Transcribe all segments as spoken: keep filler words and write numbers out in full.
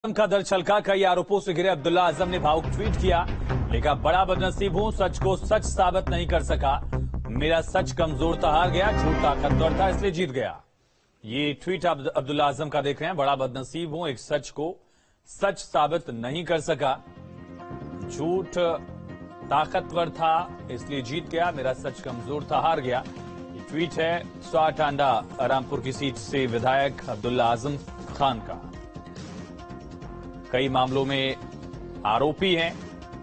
आजम का दर छलका कई आरोपों से घिरे अब्दुल्ला आजम ने भावुक ट्वीट किया। लिखा, बड़ा बदनसीब हूं, सच को सच साबित नहीं कर सका। मेरा सच कमजोर था, हार गया, झूठ ताकतवर था, इसलिए जीत गया। ये ट्वीट आप अब्दुल्ला आजम का देख रहे हैं। बड़ा बदनसीब हूं, एक सच को सच साबित नहीं कर सका। झूठ ताकतवर था, इसलिए जीत गया। मेरा सच कमजोर था, हार गया। ये ट्वीट है स्वार टांडा रामपुर की सीट से विधायक अब्दुल्ला आजम खान का। कई मामलों में आरोपी हैं।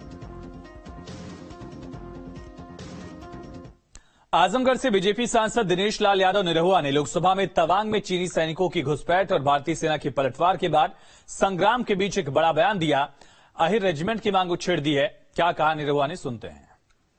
आजमगढ़ से बीजेपी सांसद दिनेश लाल यादव निरहुआ ने लोकसभा में तवांग में चीनी सैनिकों की घुसपैठ और भारतीय सेना की पलटवार के बाद संग्राम के बीच एक बड़ा बयान दिया। अहिर रेजिमेंट की मांग उछेड़ दी है। क्या कहा निरहुआ ने, सुनते हैं।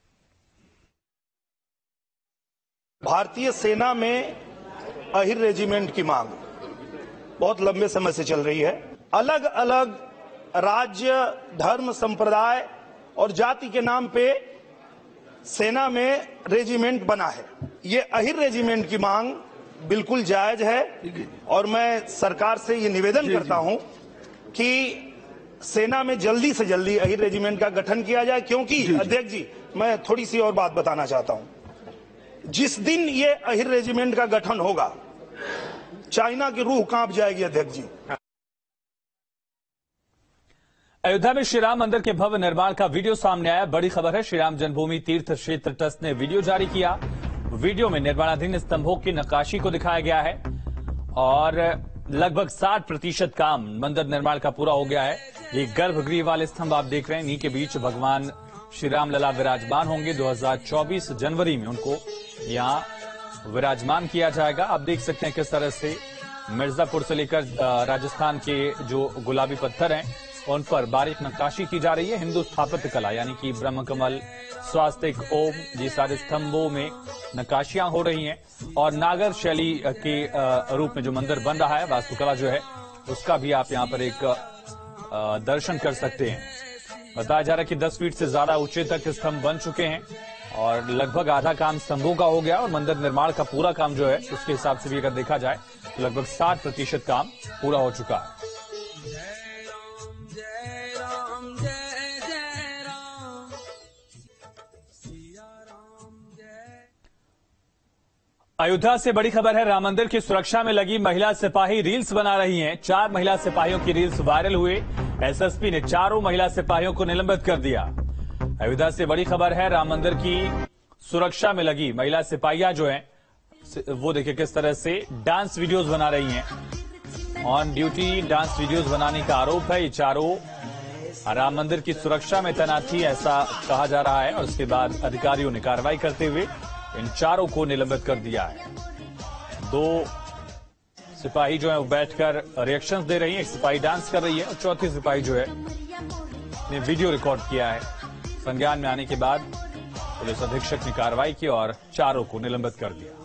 भारतीय सेना में अहिर रेजिमेंट की मांग बहुत लंबे समय से चल रही है। अलग अलग राज्य, धर्म, संप्रदाय और जाति के नाम पे सेना में रेजिमेंट बना है। ये अहिर रेजिमेंट की मांग बिल्कुल जायज है और मैं सरकार से ये निवेदन करता हूं कि सेना में जल्दी से जल्दी अहिर रेजिमेंट का गठन किया जाए। क्योंकि अध्यक्ष जी, मैं थोड़ी सी और बात बताना चाहता हूं। जिस दिन ये अहिर रेजिमेंट का गठन होगा, चाइना की रूह कांप जाएगी। अध्यक्ष जी, अयोध्या में श्रीराम मंदिर के भव्य निर्माण का वीडियो सामने आया। बड़ी खबर है, श्रीराम जन्मभूमि तीर्थ क्षेत्र ट्रस्ट ने वीडियो जारी किया। वीडियो में निर्माणाधीन स्तंभों की नक्काशी को दिखाया गया है और लगभग साठ प्रतिशत काम मंदिर निर्माण का पूरा हो गया है। ये गर्भगृह वाले स्तंभ आप देख रहे हैं, इन्हीं के बीच भगवान श्री राम लला विराजमान होंगे। दो हजार चौबीस जनवरी में उनको यहां विराजमान किया जाएगा। आप देख सकते हैं किस तरह से मिर्जापुर से लेकर राजस्थान के जो गुलाबी पत्थर हैं उन पर बारीक नक्काशी की जा रही है। हिंदू स्थापत्य कला यानी कि ब्रह्म कमल, स्वास्तिक, ओम, ये सारे स्तंभों में नक्काशियां हो रही हैं और नागर शैली के रूप में जो मंदिर बन रहा है, वास्तुकला जो है उसका भी आप यहां पर एक दर्शन कर सकते हैं। बताया जा रहा है कि दस फीट से ज्यादा ऊंचे तक स्तंभ बन चुके हैं और लगभग आधा काम स्तंभों का हो गया और मंदिर निर्माण का पूरा काम जो है उसके हिसाब से भी अगर देखा जाए तो लगभग साठ प्रतिशत काम पूरा हो चुका है। अयोध्या से बड़ी खबर है, राम मंदिर की सुरक्षा में लगी महिला सिपाही रील्स बना रही हैं। चार महिला सिपाहियों की रील्स वायरल हुए। एसएसपी ने चारों महिला सिपाहियों को निलंबित कर दिया। अयोध्या से बड़ी खबर है, राम मंदिर की सुरक्षा में लगी महिला सिपाहियां जो हैं वो देखिए किस तरह से डांस वीडियोस बना रही हैं। ऑन ड्यूटी डांस वीडियोस बनाने का आरोप है। ये चारों राम मंदिर की सुरक्षा में तैनात थी, ऐसा कहा जा रहा है और उसके बाद अधिकारियों ने कार्रवाई करते हुए इन चारों को निलंबित कर दिया है। दो सिपाही जो है वो बैठकर रिएक्शंस दे रही हैं, एक सिपाही डांस कर रही है और चौथी सिपाही जो है ने वीडियो रिकॉर्ड किया है। संज्ञान में आने के बाद पुलिस अधीक्षक ने कार्रवाई की और चारों को निलंबित कर दिया।